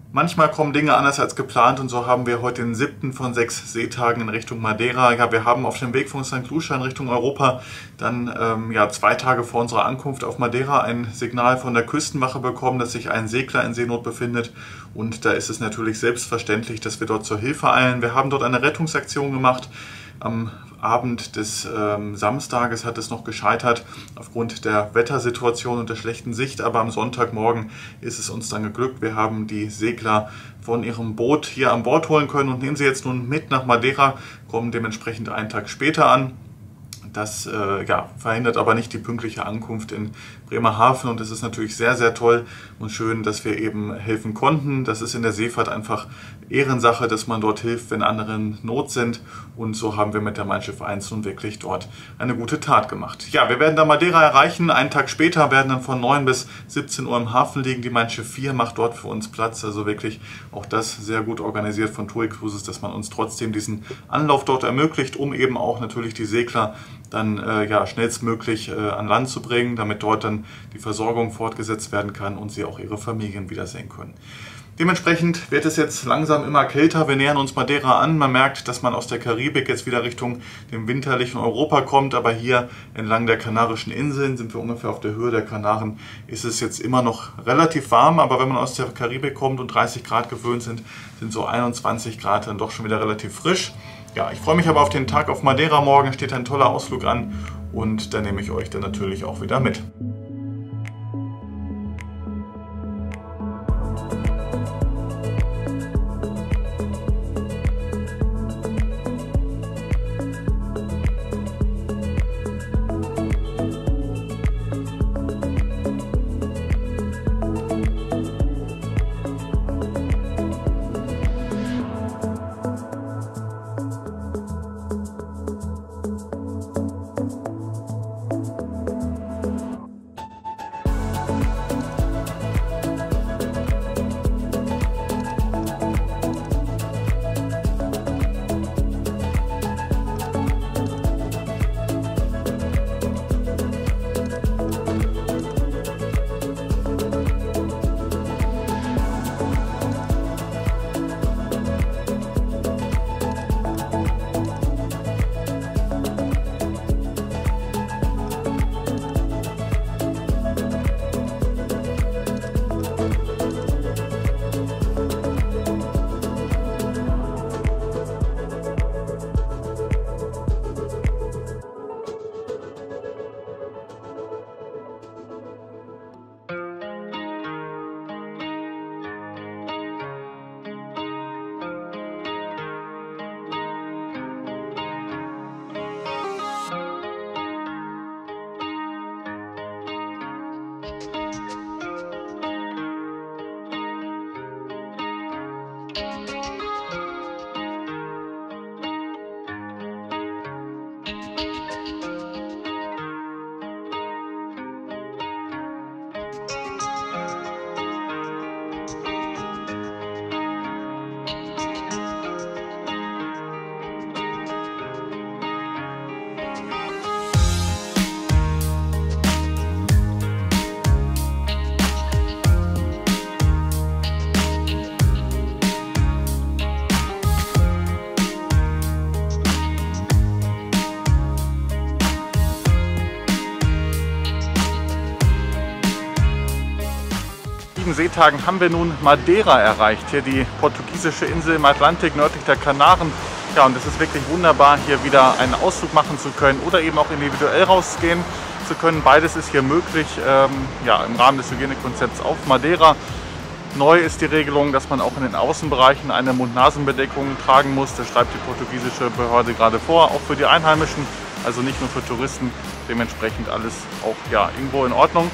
Manchmal kommen Dinge anders als geplant und so haben wir heute den 7. von 6 Seetagen in Richtung Madeira. Ja, wir haben auf dem Weg von St. Lucia in Richtung Europa dann 2 Tage vor unserer Ankunft auf Madeira ein Signal von der Küstenwache bekommen, dass sich ein Segler in Seenot befindet. Und da ist es natürlich selbstverständlich, dass wir dort zur Hilfe eilen. Wir haben dort eine Rettungsaktion gemacht. Am Abend des Samstages hat es noch gescheitert aufgrund der Wettersituation und der schlechten Sicht, aber am Sonntagmorgen ist es uns dann geglückt. Wir haben die Segler von ihrem Boot hier an Bord holen können und nehmen sie jetzt nun mit nach Madeira, kommen dementsprechend einen Tag später an. Das verhindert aber nicht die pünktliche Ankunft in Bremerhaven und es ist natürlich sehr, sehr toll und schön, dass wir eben helfen konnten. Das ist in der Seefahrt einfach Ehrensache, dass man dort hilft, wenn andere in Not sind, und so haben wir mit der Mein Schiff 1 nun wirklich dort eine gute Tat gemacht. Ja, wir werden da Madeira erreichen. Einen Tag später werden dann von 9 bis 17 Uhr im Hafen liegen. Die Mein Schiff 4 macht dort für uns Platz, also wirklich auch das sehr gut organisiert von TUI Cruises, dass man uns trotzdem diesen Anlauf dort ermöglicht, um eben auch natürlich die Segler dann schnellstmöglich an Land zu bringen, damit dort dann die Versorgung fortgesetzt werden kann und sie auch ihre Familien wiedersehen können. Dementsprechend wird es jetzt langsam immer kälter. Wir nähern uns Madeira an. Man merkt, dass man aus der Karibik jetzt wieder Richtung dem winterlichen Europa kommt. Aber hier entlang der Kanarischen Inseln, sind wir ungefähr auf der Höhe der Kanaren, ist es jetzt immer noch relativ warm. Aber wenn man aus der Karibik kommt und 30 Grad gewöhnt sind so 21 Grad dann doch schon wieder relativ frisch. Ja, ich freue mich aber auf den Tag auf Madeira. Morgen steht ein toller Ausflug an und da nehme ich euch dann natürlich auch wieder mit. Seetagen haben wir nun Madeira erreicht, hier die portugiesische Insel im Atlantik nördlich der Kanaren. Ja, und es ist wirklich wunderbar, hier wieder einen Ausflug machen zu können oder eben auch individuell rausgehen zu können. Beides ist hier möglich, im Rahmen des Hygienekonzepts auf Madeira. Neu ist die Regelung, dass man auch in den Außenbereichen eine Mund-Nasen-Bedeckung tragen muss. Das schreibt die portugiesische Behörde gerade vor, auch für die Einheimischen, also nicht nur für Touristen. Dementsprechend alles auch irgendwo in Ordnung.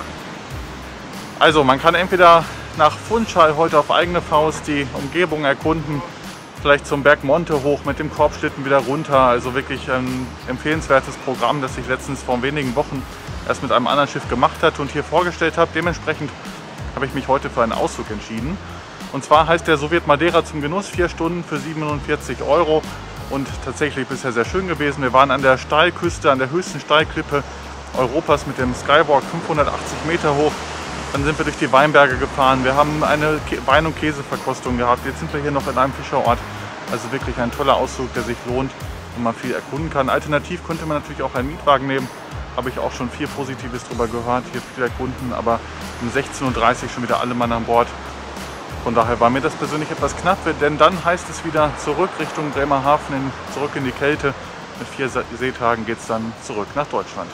Also man kann entweder nach Funchal heute auf eigene Faust die Umgebung erkunden, vielleicht zum Berg Monte hoch mit dem Korbschlitten wieder runter. Also wirklich ein empfehlenswertes Programm, das ich letztens vor wenigen Wochen erst mit einem anderen Schiff gemacht hatte und hier vorgestellt habe. Dementsprechend habe ich mich heute für einen Ausflug entschieden. Und zwar heißt der So wird Madeira zum Genuss, 4 Stunden für 47 € und tatsächlich bisher sehr schön gewesen. Wir waren an der Steilküste, an der höchsten Steilklippe Europas mit dem Skywalk 580 Meter hoch. Dann sind wir durch die Weinberge gefahren. Wir haben eine Wein- und Käseverkostung gehabt. Jetzt sind wir hier noch in einem Fischerort. Also wirklich ein toller Ausflug, der sich lohnt und man viel erkunden kann. Alternativ könnte man natürlich auch einen Mietwagen nehmen. Habe ich auch schon viel Positives drüber gehört, hier viel erkunden. Aber um 16:30 Uhr schon wieder alle Mann an Bord. Von daher war mir das persönlich etwas knapp, denn dann heißt es wieder zurück Richtung Bremerhaven, zurück in die Kälte. Mit 4 Seetagen geht es dann zurück nach Deutschland.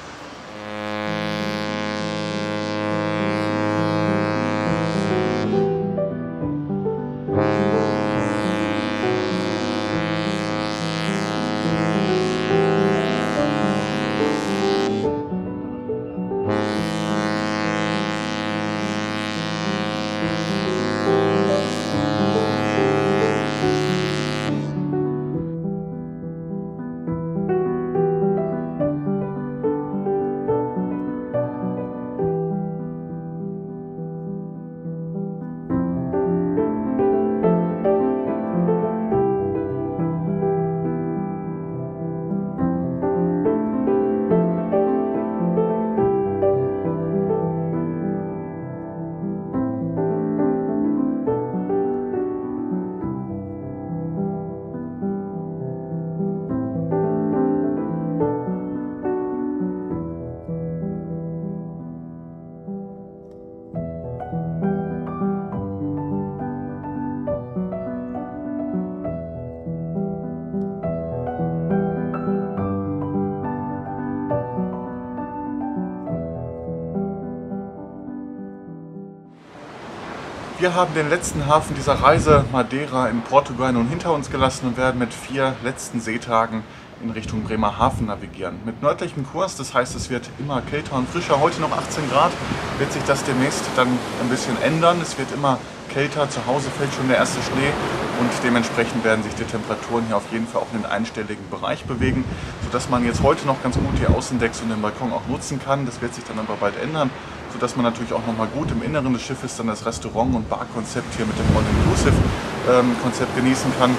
Wir haben den letzten Hafen dieser Reise, Madeira in Portugal, nun hinter uns gelassen und werden mit 4 letzten Seetagen in Richtung Bremerhaven navigieren. Mit nördlichem Kurs, das heißt, es wird immer kälter und frischer. Heute noch 18 Grad, wird sich das demnächst dann ein bisschen ändern. Es wird immer kälter, zu Hause fällt schon der erste Schnee und dementsprechend werden sich die Temperaturen hier auf jeden Fall auch in den einstelligen Bereich bewegen, sodass man jetzt heute noch ganz gut die Außendecks und den Balkon auch nutzen kann. Das wird sich dann aber bald ändern, sodass man natürlich auch nochmal gut im Inneren des Schiffes dann das Restaurant- und Barkonzept hier mit dem All-Inclusive-Konzept genießen kann.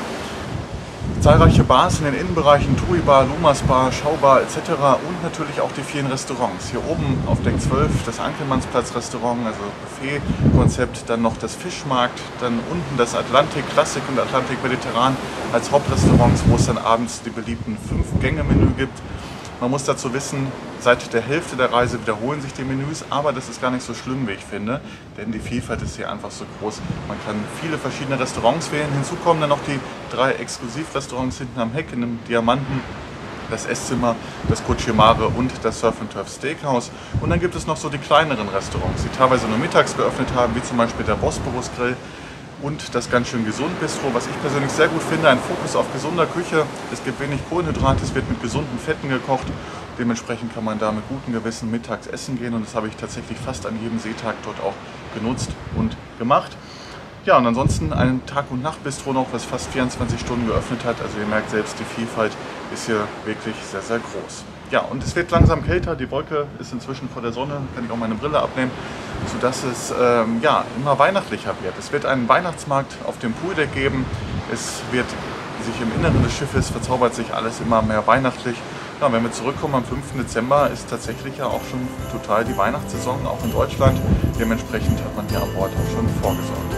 Zahlreiche Bars in den Innenbereichen, Tui Bar, Lumas Bar, Schaubar etc. und natürlich auch die vielen Restaurants. Hier oben auf Deck 12 das Ankelmannsplatz-Restaurant, also Buffet-Konzept, dann noch das Fischmarkt, dann unten das Atlantik Klassik und Atlantik Mediterran als Hauptrestaurants, wo es dann abends die beliebten 5-Gänge-Menü gibt. Man muss dazu wissen, seit der Hälfte der Reise wiederholen sich die Menüs, aber das ist gar nicht so schlimm, wie ich finde, denn die Vielfalt ist hier einfach so groß. Man kann viele verschiedene Restaurants wählen. Hinzu kommen dann noch die 3 Exklusivrestaurants hinten am Heck in einem Diamanten, das Esszimmer, das Cucimare und das Surf and Turf Steakhouse. Und dann gibt es noch so die kleineren Restaurants, die teilweise nur mittags geöffnet haben, wie zum Beispiel der Bosporus Grill und das ganz schön gesund Bistro, was ich persönlich sehr gut finde, ein Fokus auf gesunder Küche. Es gibt wenig Kohlenhydrate, es wird mit gesunden Fetten gekocht. Dementsprechend kann man da mit gutem Gewissen mittags essen gehen und das habe ich tatsächlich fast an jedem Seetag dort auch genutzt und gemacht. Ja, und ansonsten ein Tag- und Nacht-Bistro noch, was fast 24 Stunden geöffnet hat. Also ihr merkt selbst, die Vielfalt ist hier wirklich sehr, sehr groß. Ja, und es wird langsam kälter, die Wolke ist inzwischen vor der Sonne, kann ich auch meine Brille abnehmen, sodass es ja, immer weihnachtlicher wird. Es wird einen Weihnachtsmarkt auf dem Pooldeck geben, es wird sich im Inneren des Schiffes verzaubert sich alles immer mehr weihnachtlich. Ja, wenn wir zurückkommen am 5. Dezember ist tatsächlich ja auch schon total die Weihnachtssaison, auch in Deutschland. Dementsprechend hat man hier an Bord auch schon vorgesorgt.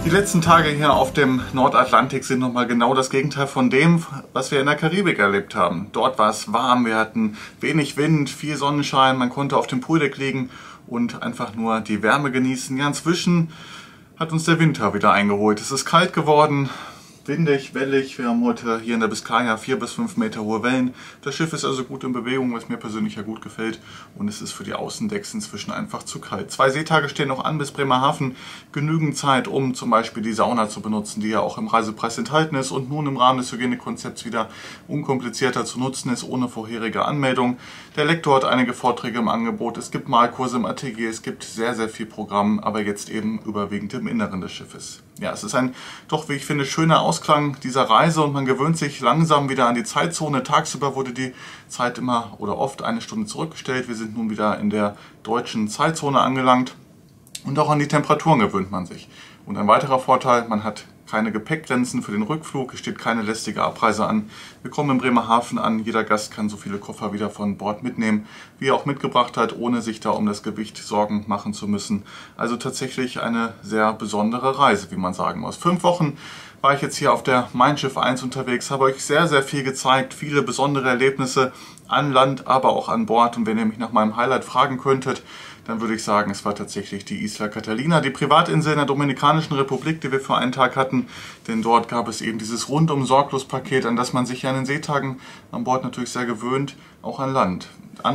Die letzten Tage hier auf dem Nordatlantik sind nochmal genau das Gegenteil von dem, was wir in der Karibik erlebt haben. Dort war es warm, wir hatten wenig Wind, viel Sonnenschein, man konnte auf dem Pooldeck liegen und einfach nur die Wärme genießen. Ja, inzwischen hat uns der Winter wieder eingeholt. Es ist kalt geworden, windig, wellig. Wir haben heute hier in der Biskaya 4 bis 5 Meter hohe Wellen. Das Schiff ist also gut in Bewegung, was mir persönlich ja gut gefällt. Und es ist für die Außendecks inzwischen einfach zu kalt. 2 Seetage stehen noch an bis Bremerhaven. Genügend Zeit, um zum Beispiel die Sauna zu benutzen, die ja auch im Reisepreis enthalten ist und nun im Rahmen des Hygienekonzepts wieder unkomplizierter zu nutzen ist, ohne vorherige Anmeldung. Der Lektor hat einige Vorträge im Angebot. Es gibt Malkurse im ATG. Es gibt sehr, sehr viel Programm, aber jetzt eben überwiegend im Inneren des Schiffes. Ja, es ist ein doch, wie ich finde, schöner Ausklang dieser Reise und man gewöhnt sich langsam wieder an die Zeitzone. Tagsüber wurde die Zeit immer oder oft 1 Stunde zurückgestellt. Wir sind nun wieder in der deutschen Zeitzone angelangt und auch an die Temperaturen gewöhnt man sich. Und ein weiterer Vorteil, man hat keine Gepäckgrenzen für den Rückflug, es steht keine lästige Abreise an. Wir kommen in Bremerhaven an, jeder Gast kann so viele Koffer wieder von Bord mitnehmen, wie er auch mitgebracht hat, ohne sich da um das Gewicht Sorgen machen zu müssen. Also tatsächlich eine sehr besondere Reise, wie man sagen muss. 5 Wochen war ich jetzt hier auf der Mein Schiff 1 unterwegs, habe euch sehr, sehr viel gezeigt, viele besondere Erlebnisse an Land, aber auch an Bord. Und wenn ihr mich nach meinem Highlight fragen könntet, dann würde ich sagen, es war tatsächlich die Isla Catalina, die Privatinsel in der Dominikanischen Republik, die wir für einen Tag hatten. Denn dort gab es eben dieses Rundum-Sorglos-Paket, an das man sich ja in den Seetagen an Bord natürlich sehr gewöhnt, auch an Land.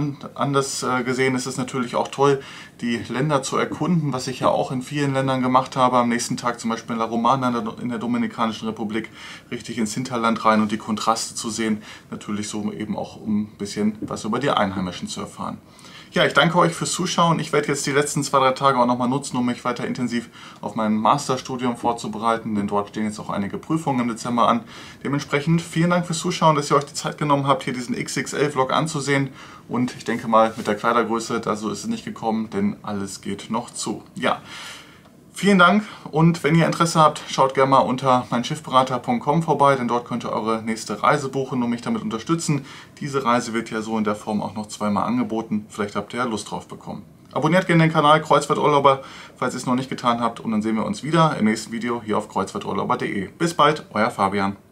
Anders gesehen ist es natürlich auch toll, die Länder zu erkunden, was ich ja auch in vielen Ländern gemacht habe. Am nächsten Tag zum Beispiel in La Romana in der Dominikanischen Republik richtig ins Hinterland rein und die Kontraste zu sehen. Natürlich so eben auch, um ein bisschen was über die Einheimischen zu erfahren. Ja, ich danke euch fürs Zuschauen. Ich werde jetzt die letzten 2-3 Tage auch nochmal nutzen, um mich weiter intensiv auf mein Masterstudium vorzubereiten, denn dort stehen jetzt auch einige Prüfungen im Dezember an. Dementsprechend vielen Dank fürs Zuschauen, dass ihr euch die Zeit genommen habt, hier diesen XXL-Vlog anzusehen. Und ich denke mal, mit der Kleidergröße, da so ist es nicht gekommen, denn alles geht noch zu. Ja. Vielen Dank und wenn ihr Interesse habt, schaut gerne mal unter meinschiffberater.com vorbei, denn dort könnt ihr eure nächste Reise buchen und mich damit unterstützen. Diese Reise wird ja so in der Form auch noch 2-mal angeboten. Vielleicht habt ihr ja Lust drauf bekommen. Abonniert gerne den Kanal Kreuzfahrturlauber, falls ihr es noch nicht getan habt, und dann sehen wir uns wieder im nächsten Video hier auf kreuzfahrturlauber.de. Bis bald, euer Fabian.